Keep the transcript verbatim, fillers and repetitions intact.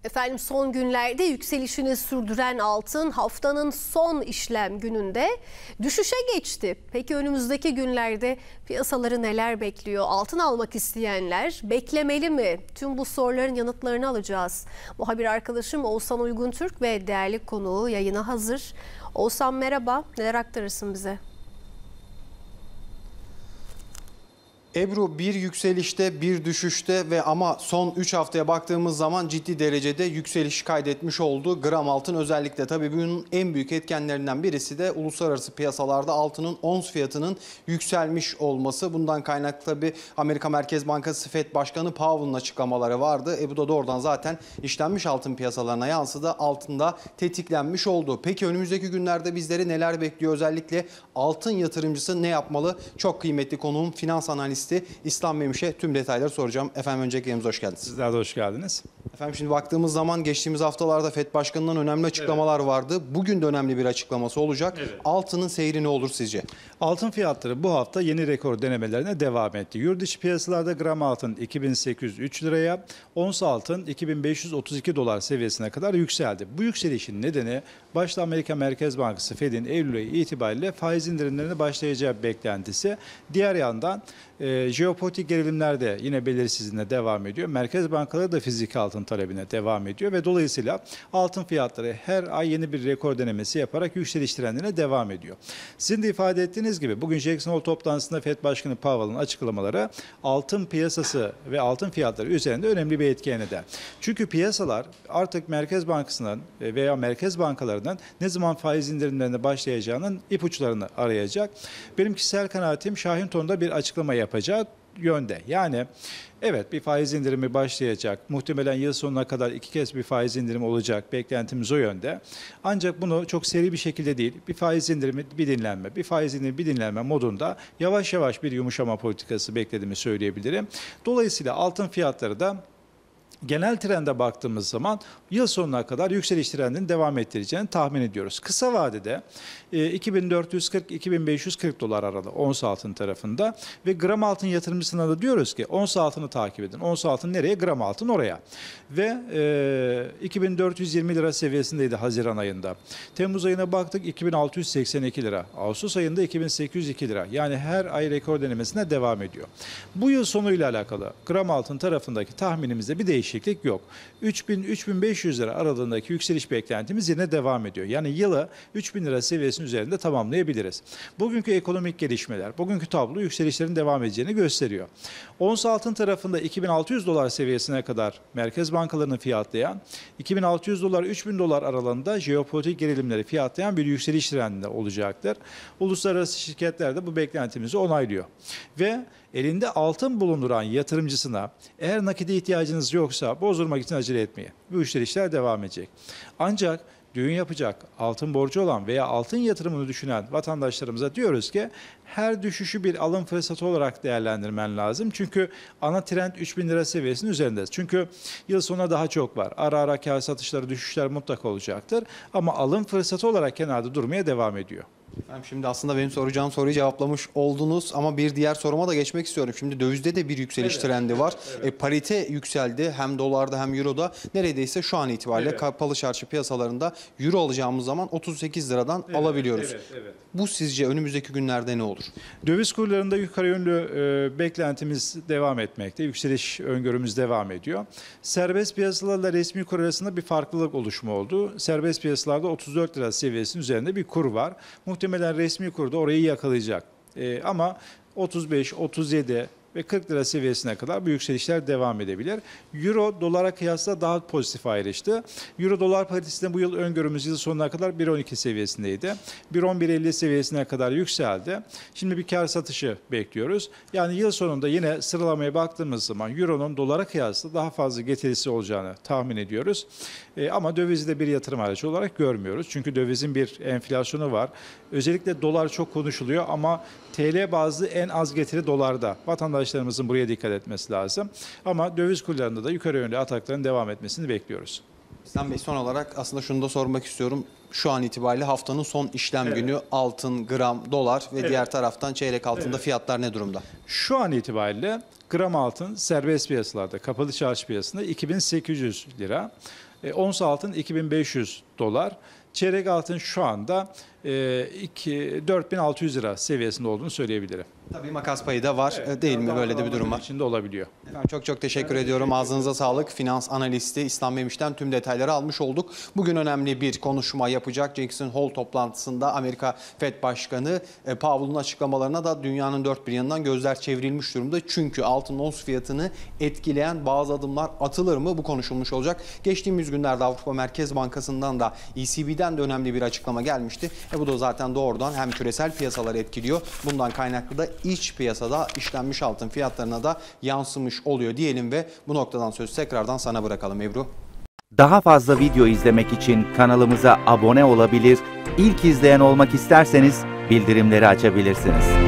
Efendim son günlerde yükselişini sürdüren altın haftanın son işlem gününde düşüşe geçti. Peki önümüzdeki günlerde piyasaları neler bekliyor? Altın almak isteyenler beklemeli mi? Tüm bu soruların yanıtlarını alacağız. Muhabir arkadaşım Oğuzhan Uyguntürk ve değerli konuğu yayına hazır. Oğuzhan merhaba, neler aktarırsın bize? Ebru, bir yükselişte bir düşüşte ve ama son üç haftaya baktığımız zaman ciddi derecede yükseliş kaydetmiş oldu. Gram altın özellikle, tabii bunun en büyük etkenlerinden birisi de uluslararası piyasalarda altının ons fiyatının yükselmiş olması. Bundan kaynaklı tabii Amerika Merkez Bankası Fed Başkanı Powell'ın açıklamaları vardı. E bu da doğrudan zaten işlenmiş altın piyasalarına yansıdı. Altında tetiklenmiş oldu. Peki önümüzdeki günlerde bizleri neler bekliyor? Özellikle altın yatırımcısı ne yapmalı? Çok kıymetli konuğum finans analisti İslam Memiş'e tüm detayları soracağım. Efendim öncelikle yerimize hoş geldiniz. Sizler de hoş geldiniz. Efendim şimdi baktığımız zaman geçtiğimiz haftalarda Fed Başkanı'ndan önemli açıklamalar evet. vardı. Bugün de önemli bir açıklaması olacak. Evet. Altının seyri ne olur sizce? Altın fiyatları bu hafta yeni rekor denemelerine devam etti. Yurt dışı piyasalarda gram altın iki bin sekiz yüz üç liraya, ons altın iki bin beş yüz otuz iki dolar seviyesine kadar yükseldi. Bu yükselişin nedeni başta Amerika Merkez Bankası Fed'in Eylül ayı itibariyle faiz indirimlerine başlayacağı beklentisi. Diğer yandan e, jeopolitik gerilimler de yine belirsizliğine devam ediyor. Merkez bankaları da fiziki altın talebine devam ediyor ve dolayısıyla altın fiyatları her ay yeni bir rekor denemesi yaparak yükseliş trendine devam ediyor. Sizin de ifade ettiğiniz gibi bugün Jackson Hole toplantısında Fed Başkanı Powell'ın açıklamaları altın piyasası ve altın fiyatları üzerinde önemli bir etki eder. Çünkü piyasalar artık Merkez Bankası'nın veya merkez bankalarının ne zaman faiz indirimlerine başlayacağının ipuçlarını arayacak. Benim kişisel kanaatim Şahin tonda bir açıklama yapacağı yönde. Yani evet, bir faiz indirimi başlayacak. Muhtemelen yıl sonuna kadar iki kez bir faiz indirimi olacak. Beklentimiz o yönde. Ancak bunu çok seri bir şekilde değil, bir faiz indirimi bir dinlenme, bir faiz indirimi bir dinlenme modunda yavaş yavaş bir yumuşama politikası beklediğimi söyleyebilirim. Dolayısıyla altın fiyatları da genel trende baktığımız zaman yıl sonuna kadar yükseliş trendinin devam ettireceğini tahmin ediyoruz. Kısa vadede iki bin dört yüz kırk iki bin beş yüz kırk dolar arada ons altın tarafında ve gram altın yatırımcısına da diyoruz ki ons altını takip edin. Ons altın nereye? Gram altın oraya. Ve e, iki bin dört yüz yirmi lira seviyesindeydi Haziran ayında. Temmuz ayına baktık iki bin altı yüz seksen iki lira. Ağustos ayında iki bin sekiz yüz iki lira. Yani her ay rekor denemesine devam ediyor. Bu yıl sonuyla alakalı gram altın tarafındaki tahminimizde bir değişiklik yok. üç bin üç bin beş yüz lira aralığındaki yükseliş beklentimiz yine devam ediyor. Yani yılı üç bin lira seviyesinin üzerinde tamamlayabiliriz. Bugünkü ekonomik gelişmeler, bugünkü tablo yükselişlerin devam edeceğini gösteriyor. Ons altın tarafında iki bin altı yüz dolar seviyesine kadar merkez bankalarını fiyatlayan, iki bin altı yüz dolar üç bin dolar aralığında jeopolitik gerilimleri fiyatlayan bir yükseliş trendinde olacaktır. Uluslararası şirketler de bu beklentimizi onaylıyor. Ve elinde altın bulunduran yatırımcısına eğer nakide ihtiyacınız yoksa bozdurmak için acele etmeyin. Bu yükselişler devam edecek. Ancak düğün yapacak, altın borcu olan veya altın yatırımını düşünen vatandaşlarımıza diyoruz ki her düşüşü bir alım fırsatı olarak değerlendirmen lazım. Çünkü ana trend üç bin lira seviyesinin üzerindeyiz. Çünkü yıl sonuna daha çok var. Ara ara kar satışları, düşüşler mutlaka olacaktır. Ama alım fırsatı olarak kenarda durmaya devam ediyor. Şimdi aslında benim soracağım soruyu cevaplamış oldunuz ama bir diğer soruma da geçmek istiyorum. Şimdi dövizde de bir yükseliş evet, trendi var. Evet, evet. E, parite yükseldi hem dolarda hem euroda. Neredeyse şu an itibariyle evet. kapalı çarşı piyasalarında euro alacağımız zaman otuz sekiz liradan evet, alabiliyoruz. Evet, evet. Bu sizce önümüzdeki günlerde ne olur? Döviz kurlarında yukarı yönlü e, beklentimiz devam etmekte. Yükseliş öngörümüz devam ediyor. Serbest piyasalarla resmi kur arasında bir farklılık oluşumu oldu. Serbest piyasalarda otuz dört lira seviyesinin üzerinde bir kur var. Muhtemelen resmi kurda orayı yakalayacak. Ee, ama otuz beş, otuz yedi ve kırk lira seviyesine kadar bu yükselişler devam edebilir. Euro dolara kıyasla daha pozitif ayrıştı. Euro dolar paritesinde bu yıl öngörümüz yıl sonuna kadar bir on iki seviyesindeydi. bir on bir elli seviyesine kadar yükseldi. Şimdi bir kar satışı bekliyoruz. Yani yıl sonunda yine sıralamaya baktığımız zaman Euro'nun dolara kıyasla daha fazla getirisi olacağını tahmin ediyoruz. E, ama dövizi de bir yatırım aracı olarak görmüyoruz. Çünkü dövizin bir enflasyonu var. Özellikle dolar çok konuşuluyor ama T L bazlı en az getiri dolarda. Vatandaşlarımızın buraya dikkat etmesi lazım. Ama döviz kurlarında da yukarı yönlü atakların devam etmesini bekliyoruz. İslam Bey, son olarak aslında şunu da sormak istiyorum. Şu an itibariyle haftanın son işlem evet. günü altın, gram, dolar ve evet. diğer taraftan çeyrek altında evet. fiyatlar ne durumda? Şu an itibariyle gram altın serbest piyasalarda, kapalı çarşı piyasasında iki bin sekiz yüz lira. E, ons altın iki bin beş yüz dolar. Çeyrek altın şu anda e, dört bin altı yüz lira seviyesinde olduğunu söyleyebilirim. Tabii makas payı da var evet, değil mi? Böyle de bir durum var. İçinde olabiliyor. Efendim çok çok teşekkür ben ediyorum. Teşekkür Ağzınıza sağlık. Finans analisti İslam Memiş'ten tüm detayları almış olduk. Bugün önemli bir konuşma yapacak. Jackson Hole toplantısında Amerika Fed Başkanı e, Powell'ın açıklamalarına da dünyanın dört bir yanından gözler çevrilmiş durumda. Çünkü altın ons fiyatını etkileyen bazı adımlar atılır mı? Bu konuşulmuş olacak. Geçtiğimiz günlerde Avrupa Merkez Bankası'ndan da E C B'den de önemli bir açıklama gelmişti. E, bu da zaten doğrudan hem küresel piyasaları etkiliyor. Bundan kaynaklı da iç piyasada işlenmiş altın fiyatlarına da yansımış oluyor diyelim ve bu noktadan sözü tekrardan sana bırakalım Ebru. Daha fazla video izlemek için kanalımıza abone olabilir, ilk izleyen olmak isterseniz bildirimleri açabilirsiniz.